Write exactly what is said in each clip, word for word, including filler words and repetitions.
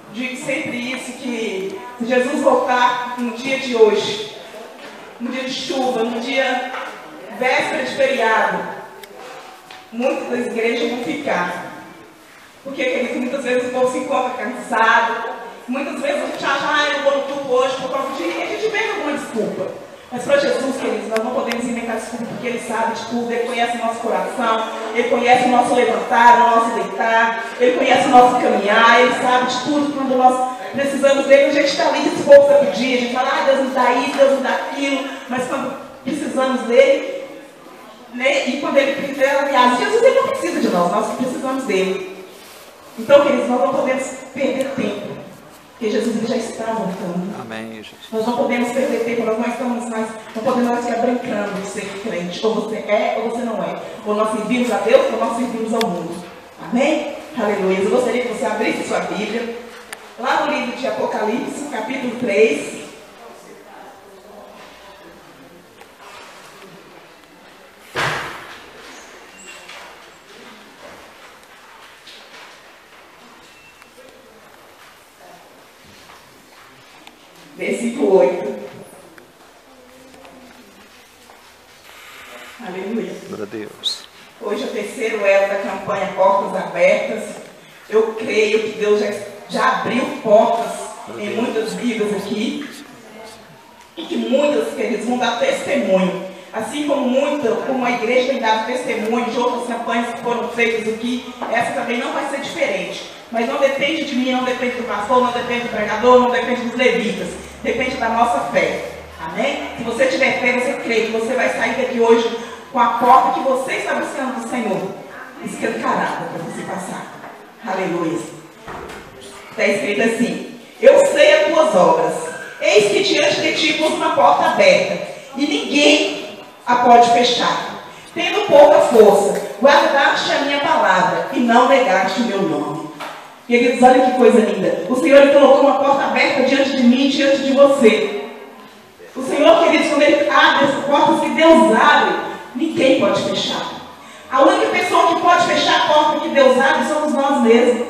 digo sempre isso, que se Jesus voltar no dia de hoje, no dia de chuva, no dia véspera de feriado, muitas das igrejas vão ficar. Porque, queridos, muitas vezes o povo se encontra cansado, muitas vezes a gente acha, ah, eu não vou no culto hoje por causa de... E a gente inventa alguma desculpa. Mas para Jesus, queridos, nós não podemos inventar desculpa, porque Ele sabe de tudo, Ele conhece o nosso coração, Ele conhece o nosso levantar, o nosso deitar, Ele conhece o nosso caminhar, Ele sabe de tudo quando nós precisamos dele. A gente está ali disposto a pedir, a gente fala, ah, Deus nos dá isso, Deus nos dá aquilo, mas quando precisamos dele, né, e quando Ele precisa, aliás, Jesus Ele não precisa de nós, nós que precisamos dele. Então, queridos, nós não podemos perder tempo, porque Jesus Ele já está voltando. Amém, Jesus. Nós não podemos perder tempo, nós não estamos mais, não podemos mais ficar brincando de ser crente. Ou você é ou você não é. Ou nós servimos a Deus ou nós servimos ao mundo. Amém? Aleluia. Eu gostaria que você abrisse sua Bíblia, lá no livro de Apocalipse, capítulo três. Versículo oito. Aleluia. Glória a Deus. Hoje é o terceiro elo da campanha Portas Abertas. Eu creio que Deus já, já abriu portas em muitas vidas aqui. E que muitas, queridos, vão dar testemunho. Assim como muita, como a igreja tem dado testemunho de outras campanhas que foram feitas aqui, essa também não vai ser diferente. Mas não depende de mim, não depende do pastor, não depende do pregador, não depende dos levitas. Depende da nossa fé. Amém? Se você tiver fé, você crê que você vai sair daqui hoje com a porta que você está buscando do Senhor escancarada para você passar. Aleluia. Está escrito assim: eu sei as tuas obras. Eis que diante de ti pus uma porta aberta, e ninguém a pode fechar. Tendo pouca força, guardaste a minha palavra e não negaste o meu nome. Queridos, olha que coisa linda. O Senhor Ele colocou uma porta aberta diante de mim e diante de você. O Senhor, queridos, quando Ele abre as portas que Deus abre, ninguém pode fechar. A única pessoa que pode fechar a porta que Deus abre somos nós mesmos.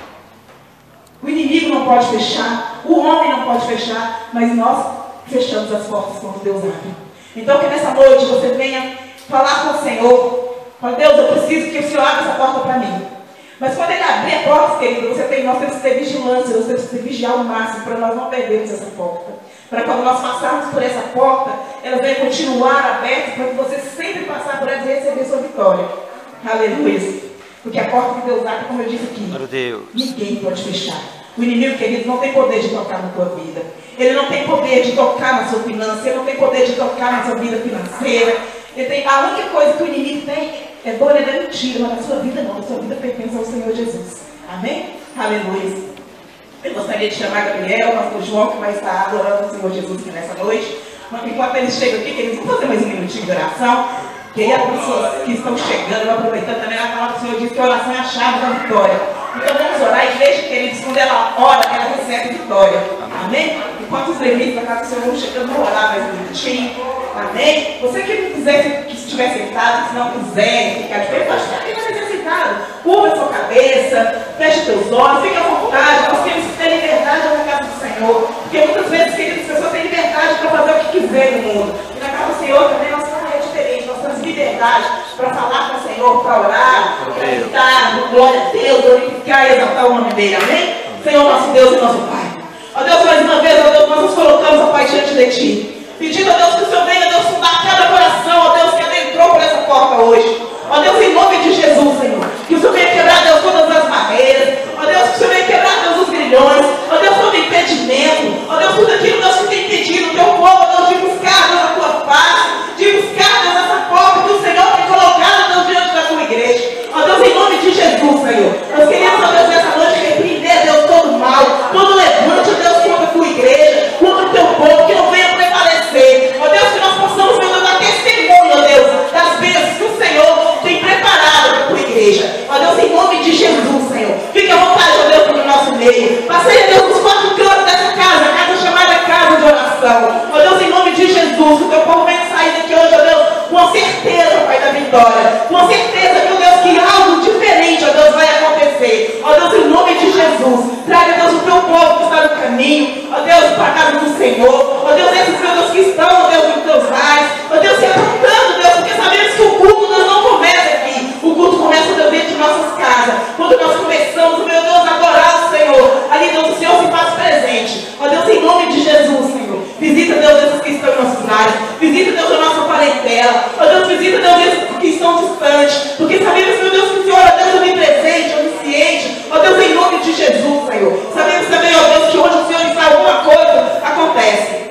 O inimigo não pode fechar, o homem não pode fechar, mas nós fechamos as portas quando Deus abre. Então que nessa noite você venha falar com o Senhor. Fala, Deus, eu preciso que o Senhor abra essa porta para mim. Mas quando Ele abrir a porta, querido, você tem, nós temos que ter vigilância, nós temos que vigiar o máximo para nós não perdermos essa porta. Para quando nós passarmos por essa porta, ela vai continuar aberta para que você sempre passar por ela e receber sua vitória. Aleluia. Porque a porta que Deus abre, como eu disse aqui, ninguém pode fechar. O inimigo, querido, não tem poder de tocar na tua vida. Ele não tem poder de tocar na sua finança. Ele não tem poder de tocar na sua vida financeira. Ele tem, a única coisa que o inimigo tem é dor e é mentira, mas na sua vida não. A sua vida pertence ao Senhor Jesus. Amém? Aleluia. Eu gostaria de chamar Gabriel, o pastor João, que vai estar adorando o Senhor Jesus aqui nessa noite. Mas enquanto eles chegam aqui, queridos, vamos fazer mais um minutinho de oração. Que aí as pessoas que estão chegando, aproveitando também, a palavra do Senhor diz que a oração é a chave da vitória. Então vamos orar. A igreja, queridos, quando ela ora, ela recebe vitória. Amém? Enquanto os levitas da casa do Senhor vão chegando, vamos orar mais um minutinho. Amém? Você que não quiser, que estiver sentado, se não quiser ficar de pé, pode ficar aqui, vai ser sentado. Curva a sua cabeça, feche teus olhos, fique à vontade. Nós temos que ter liberdade na casa do Senhor. Porque muitas vezes, queridos, as pessoas têm liberdade para fazer o que quiser no mundo. E na casa do Senhor também nós não é diferente. Nós temos liberdade para falar com o Senhor, para orar, para gritar, glória a Deus, glorificar e exaltar o nome dele. Amém? Senhor, nosso Deus e nosso Pai. Ó Deus, mais uma vez, ó Deus, nós nos colocamos, ó Pai, diante de Ti. Pedindo, ó Deus, que o Senhor venha, Deus, fundar cada coração, ó Deus, que adentrou por essa porta hoje. Ó Deus, em nome de Jesus, Senhor. Que o Senhor venha quebrar, Deus, todas as barreiras. Ó Deus, que o Senhor venha quebrar, Deus, os grilhões. Ó Deus, todo impedimento. Ó Deus, tudo aquilo, Deus, que tem impedido o Teu povo, ó Deus, de buscar, Deus, a Tua paz. De buscar, Deus, essa porta que o Senhor tem colocado, Deus, diante da Tua igreja. Ó Deus, em nome de Jesus, Senhor. Nós queremos, ó Deus, nessa noite repreender, Deus, todo mal, todo levante, ó Deus, contra a Tua igreja, contra o Teu povo, que não venha prevalecer. Ó Deus, que nós possamos, meu Deus, dar testemunho, ó Deus, das bênçãos que o Senhor tem preparado para a Tua igreja. Ó Deus, em nome de Jesus, Senhor. Fique à vontade, ó Deus, no nosso meio. Passei, Deus, os quatro cantos dessa casa, a casa chamada casa de oração. Ó Deus, em nome de Jesus, o Teu povo venha sair daqui hoje, ó Deus, com certeza, Pai da vitória. Com certeza, meu Deus, que algo diferente, ó Deus, vai acontecer. Ó Deus, em nome de Jesus, traga, Deus, o Teu povo caminho, ó Deus, para a casa do Senhor, ó Deus, esses meus Deus que estão, ó Deus, nos teus lares, ó Deus, se aprontando, Deus, porque sabemos que o culto Deus, não começa aqui, o culto começa, Deus, dentro de nossas casas, quando nós começamos, meu Deus, a adorar o Senhor, ali, Deus, o Senhor se faz presente, ó Deus, em nome de Jesus, Senhor, visita, Deus, esses que estão em nossos lares, visita, Deus, a nossa parentela, ó Deus, visita, Deus, esses que estão distantes, porque sabemos, meu Deus, que o Senhor, ó Deus, é onipresente, onisciente, ó Deus, em nome de Jesus, Senhor, sabemos também, ó Deus, que hoje o Senhor está alguma coisa, acontece.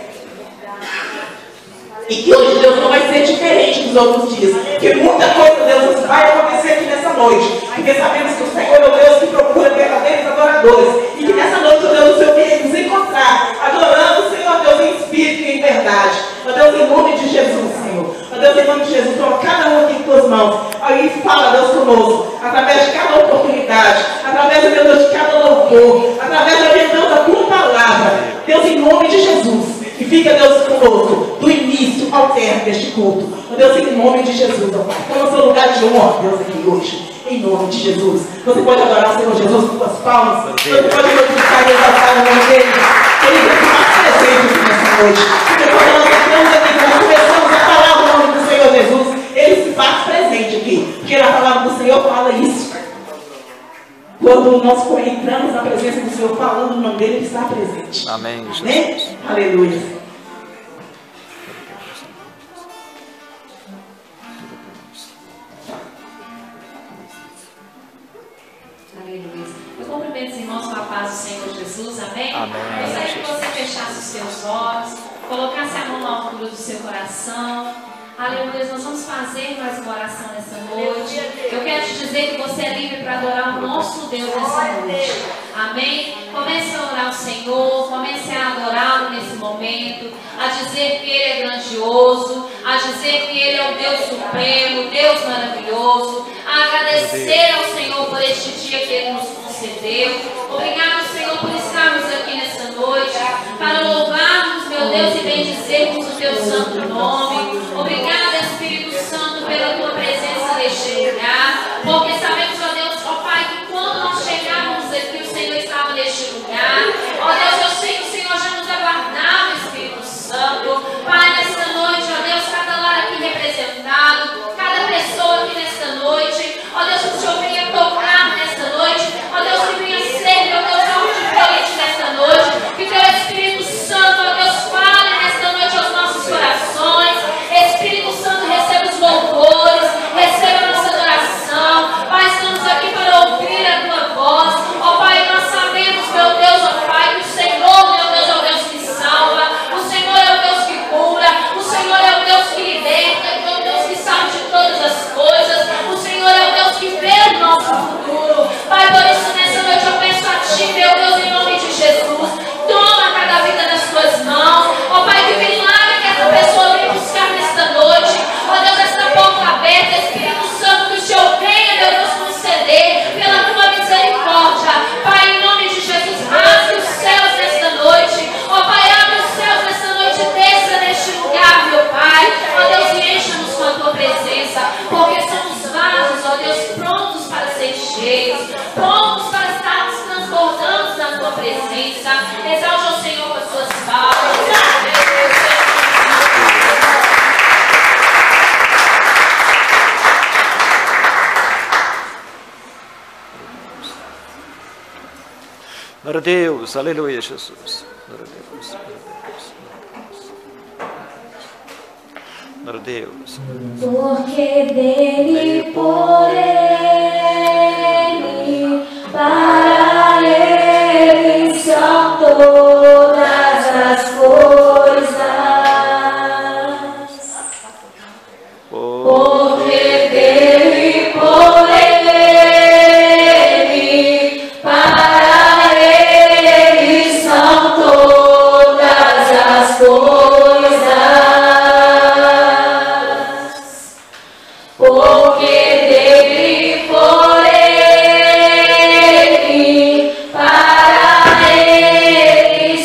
E que hoje, Deus, não vai ser diferente dos outros dias. Porque muita coisa, Deus, vai acontecer aqui nessa noite. Porque sabemos que o Senhor é o Deus que procura verdadeiros adoradores. E que nessa noite, Deus, o Senhor quer nos encontrar, adorando o Senhor, Deus, em espírito e em verdade. Ó Deus, em nome de Jesus, Senhor. Ó Deus, em nome de Jesus, toma cada um aqui em tuas mãos. Aí fala, Deus, conosco. Através de cada oportunidade. Através, meu Deus, de cada louvor. Através, meu Deus, da tua palavra. Deus, em nome de Jesus. E fica, Deus, conosco, do início ao término deste culto. Ó Deus, em nome de Jesus, ó Pai. Toma seu lugar de honra, Deus, aqui hoje. Em nome de Jesus. Você pode adorar o Senhor Jesus com suas palmas. Você pode glorificar e exaltar o nome dele. Ele é mais presente aqui nessa noite. Porque quando nós entramos aqui, quando começamos a falar o nome do Senhor Jesus, ele se faz presente aqui. Porque na palavra do Senhor fala isso. Quando nós entramos na presença do Senhor falando o nome dele, ele está presente. Amém, Jesus. Amém? Aleluia. Aleluia. Eu cumprimento os irmãos com a paz do Senhor Jesus. Amém? Amém. Gostaria que você fechasse os seus olhos, colocasse a mão na altura do seu coração. Aleluia, nós vamos fazer mais uma oração nessa noite. Eu quero te dizer que você é livre para adorar o nosso Deus nessa noite. Amém? Comece a orar ao Senhor, comece a adorá-lo nesse momento, a dizer que Ele é grandioso, a dizer que Ele é o Deus supremo, Deus maravilhoso, a agradecer ao Senhor por este dia que Ele nos concedeu. Obrigado, Senhor, por estarmos aqui nessa noite, para louvarmos, meu Deus, e bendizermos o Teu santo nome. Obrigada, Espírito Santo, pela Tua presença neste lugar, porque sabemos, ó Deus, ó Pai, que quando nós chegávamos aqui, o Senhor estava neste lugar. Ó Deus, eu sei que o Senhor já nos aguardava, Espírito Santo. Pai, nesta noite, ó Deus, cada lar aqui representado, cada pessoa aqui nesta noite, ó Deus, que o Senhor venha tocar nesta noite, ó Deus, que venha ser, meu Deus, algo diferente nesta noite, que Teu Espírito Santo, ó Deus, fale nesta noite aos nossos corações. Espírito Santo, receba os louvores, receba a nossa adoração. Pai, estamos aqui para ouvir a Tua voz. Ó Pai, nós sabemos, meu Deus, ó Pai, que o Senhor, meu Deus, é o Deus que salva, o Senhor é o Deus que cura, o Senhor é o Deus que liberta, é o Deus que sabe de todas as coisas, o Senhor é o Deus que vê o nosso futuro. Pai, por isso nessa noite eu peço a Ti, meu Deus, em nome de Jesus, toma cada vida nas Tuas mãos. Ó Pai, que milagre que essa pessoa vem buscar nesta noite. Ó Deus, essa porta aberta, Espírito Santo, que o Senhor venha, meu Deus, conceder pela Tua misericórdia. Pai, em nome de Jesus, abre os céus nesta noite. Ó Pai, abre os céus nesta noite, desça neste lugar, meu Pai. Ó Deus, e encha-nos com a Tua presença, porque somos vasos, ó Deus, prontos para ser cheios, prontos para estarmos transbordando na Tua presença. Exalte ao Senhor com as Suas palavras. Glória a Deus, aleluia, Jesus. Glória a Deus, glória a Deus. Porque dele, por ele, para ele são todas as coisas. Porque dele, por ele, para ele são todas as coisas. Porque dele, por ele, para ele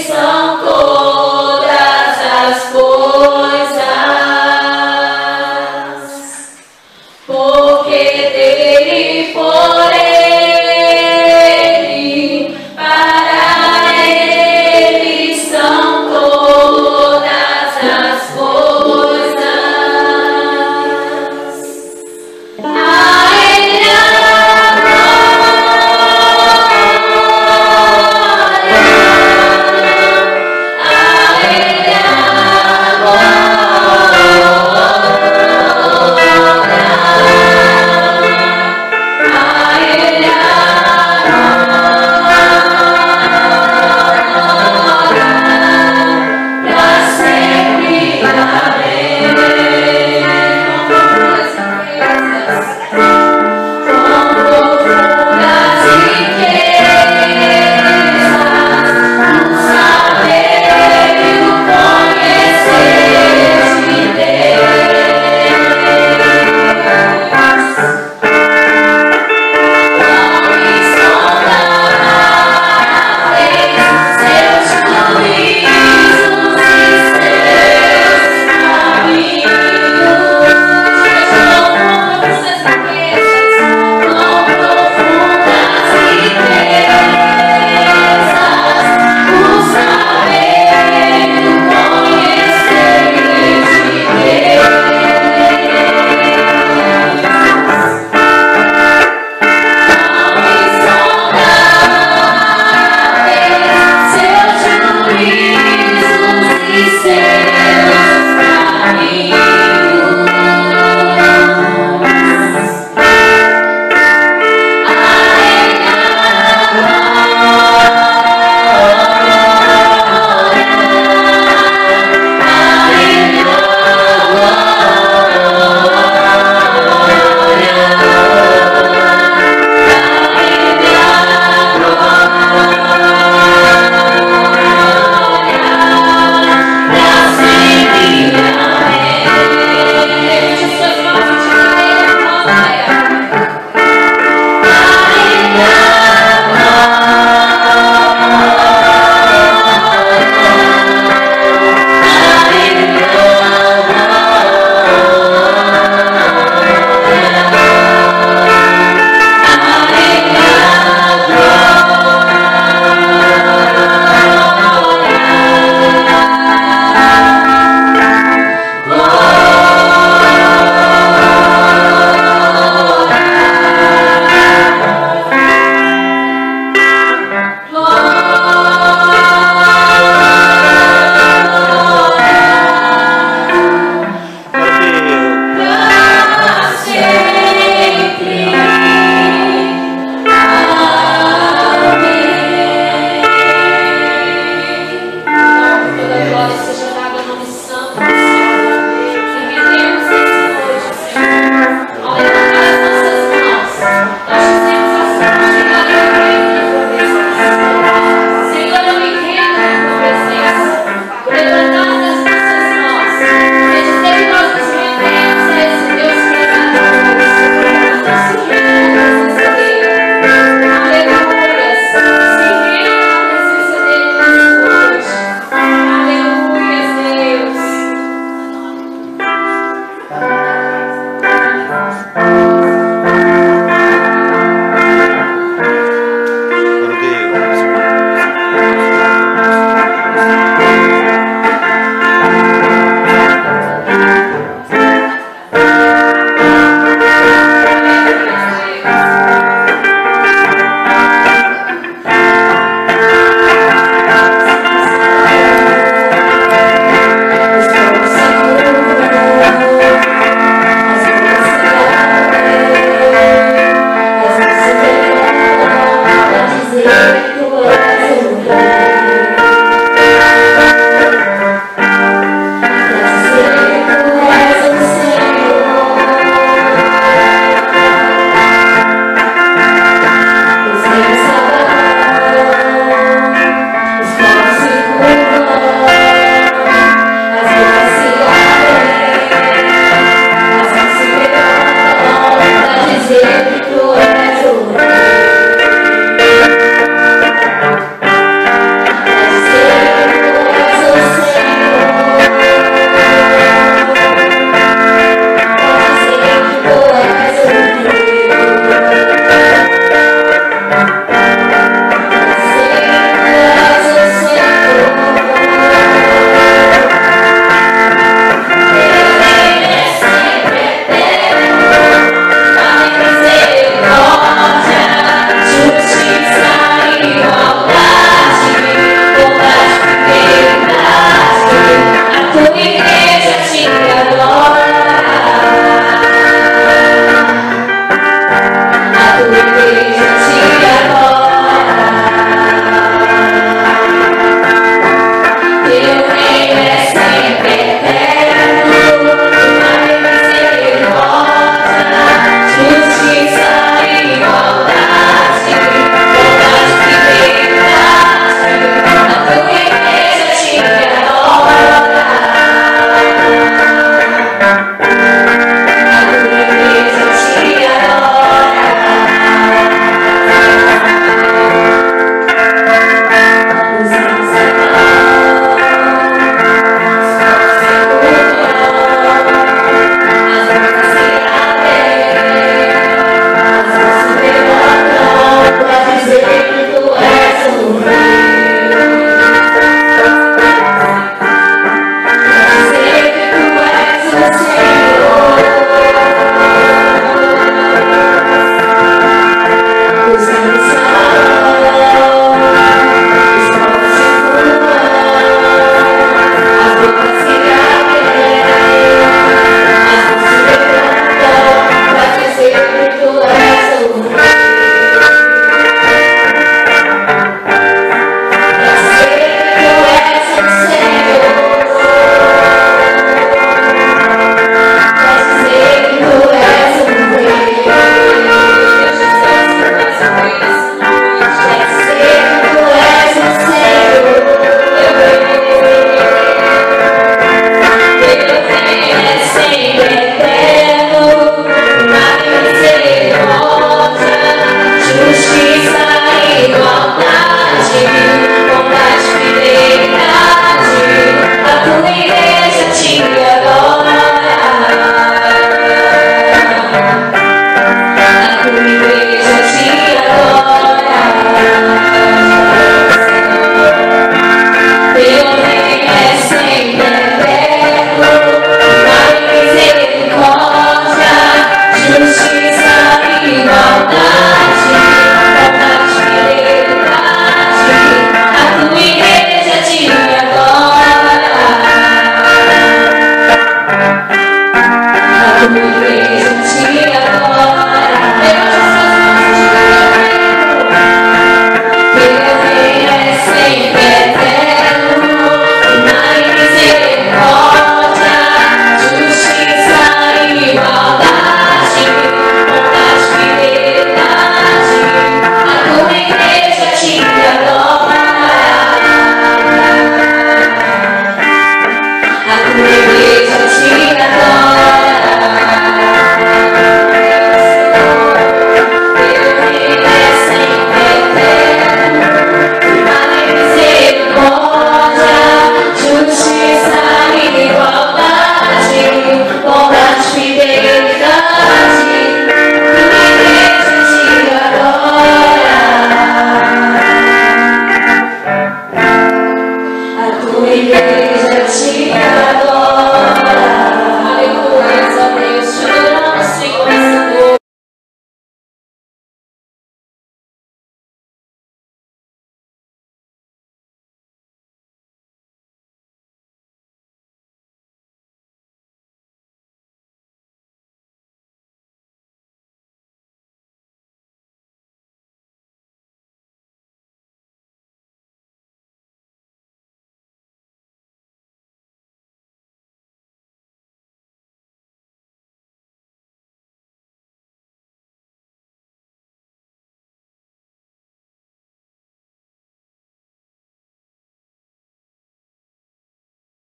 tua igreja te adora.